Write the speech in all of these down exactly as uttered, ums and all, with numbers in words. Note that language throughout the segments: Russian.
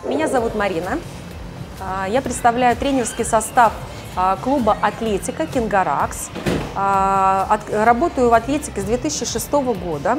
Меня зовут Марина. Я представляю тренерский состав клуба «Атлетика» «Кингаракс». Работаю в «Атлетике» с две тысячи шестого года.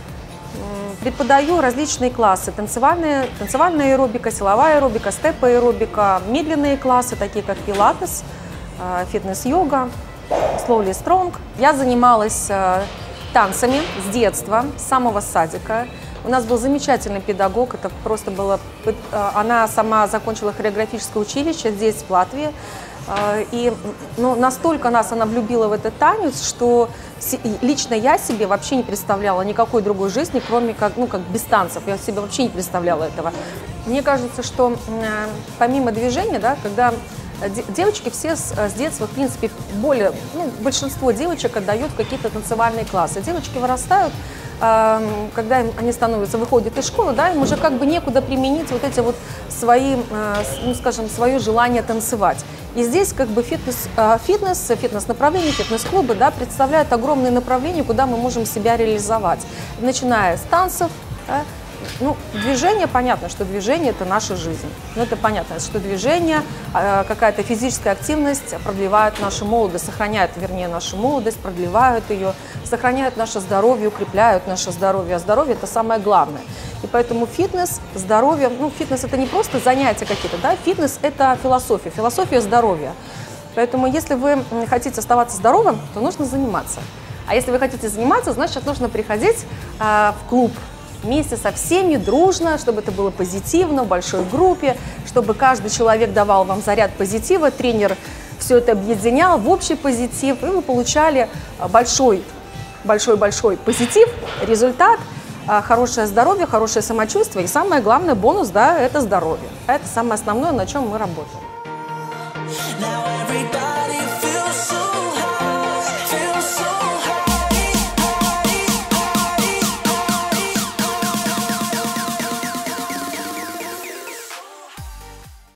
Преподаю различные классы: танцевальная, танцевальная аэробика, силовая аэробика, степ-аэробика, медленные классы, такие как пилатес, фитнес-йога, слоули стронг. Я занималась танцами с детства, с самого садика. У нас был замечательный педагог, это просто было... Она сама закончила хореографическое училище здесь, в Латвии. И ну, настолько нас она влюбила в этот танец, что лично я себе вообще не представляла никакой другой жизни, кроме как, ну, как без танцев. Я себе вообще не представляла этого. Мне кажется, что помимо движения, да, когда девочки все с, с детства, в принципе, более, ну, большинство девочек отдают какие-то танцевальные классы. Девочки вырастают, э, когда им, они становятся, выходят из школы, да, им уже как бы некуда применить вот эти вот свои, э, ну, скажем, свое желание танцевать. И здесь как бы фитнес, э, фитнес, фитнес-направление, фитнес-клубы, да, представляют огромные направления, куда мы можем себя реализовать. Начиная с танцев, да. Ну, движение, понятно, что движение – это наша жизнь. Ну, это понятно, что движение, какая-то физическая активность продлевает нашу молодость, сохраняет, вернее, нашу молодость, продлевают ее, сохраняют наше здоровье, укрепляют наше здоровье. А здоровье – это самое главное. И поэтому фитнес, здоровье, ну, фитнес – это не просто занятия какие-то, да, фитнес – это философия, философия здоровья. Поэтому если вы хотите оставаться здоровым, то нужно заниматься. А если вы хотите заниматься, значит, нужно приходить а, в клуб вместе со всеми, дружно, чтобы это было позитивно, в большой группе, чтобы каждый человек давал вам заряд позитива, тренер все это объединял в общий позитив, и вы получали большой, большой-большой позитив, результат, хорошее здоровье, хорошее самочувствие, и самое главное, бонус, да, это здоровье. Это самое основное, на чем мы работаем.